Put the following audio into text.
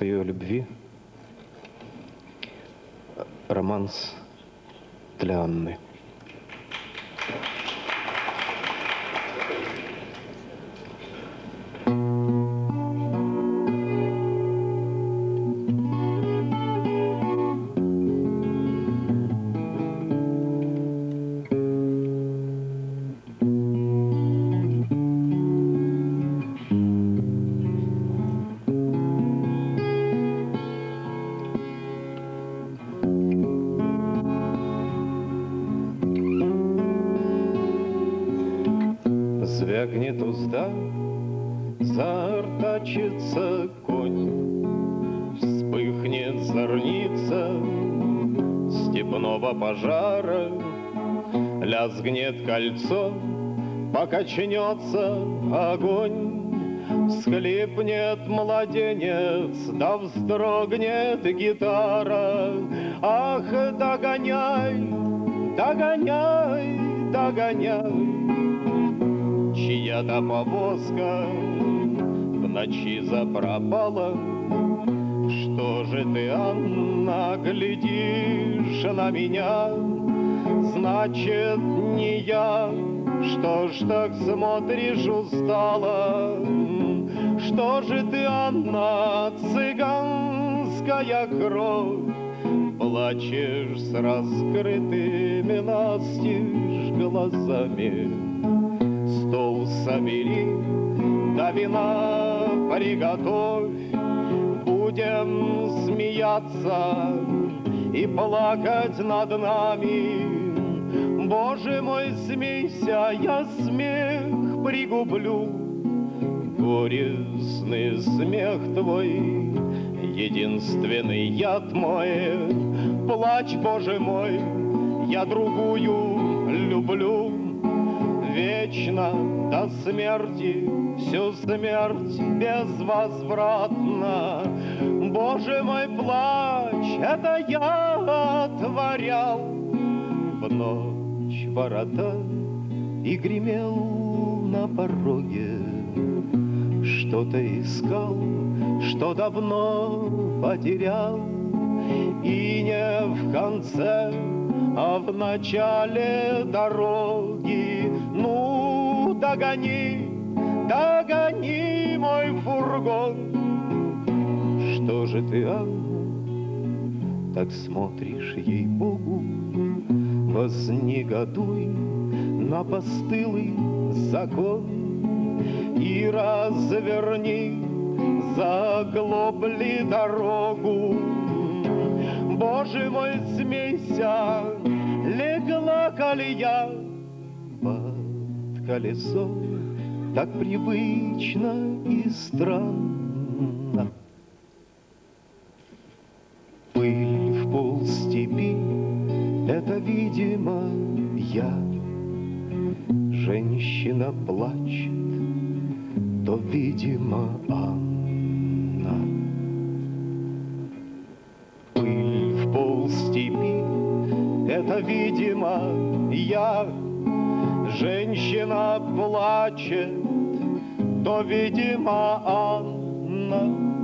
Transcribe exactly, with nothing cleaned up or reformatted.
Пою о любви. Романс для Анны. Звякнет узда, заортачится конь, вспыхнет зорница степного пожара, лязгнет кольцо, покачнется огонь, всхлипнет младенец, да вздрогнет гитара. Ах, догоняй, догоняй, догоняй, чья-то повозка в ночи запропала. Что же ты, Анна, глядишь на меня? Значит, не я. Что ж так смотришь устало? Что же ты, Анна, цыганская кровь, плачешь с раскрытыми настежь глазами? Стол собери, да вина приготовь, будем смеяться и плакать над нами. Боже мой, смейся, я смех пригублю, горестный смех твой, единственный яд мой. Плачь, Боже мой, я другую люблю. Вечно до смерти, всю смерть безвозвратно. Боже мой, плачь, это я отворял в ночь ворота и гремел на пороге. Что-то искал, что давно потерял, и не в конце, а в начале дороги. Ну, догони, догони мой фургон. Что же ты, Анна, так смотришь, ей-богу? Вознегодуй на постылый закон и разверни за глобли дорогу. Боже мой, смейся, легла колея под колесо, так привычно и странно. Пыль в пол степи — это, видимо, я. Женщина плачет, то, видимо, Анна. Пыль в пол степи — это, видимо, я. Женщина плачет, то, видимо, Анна.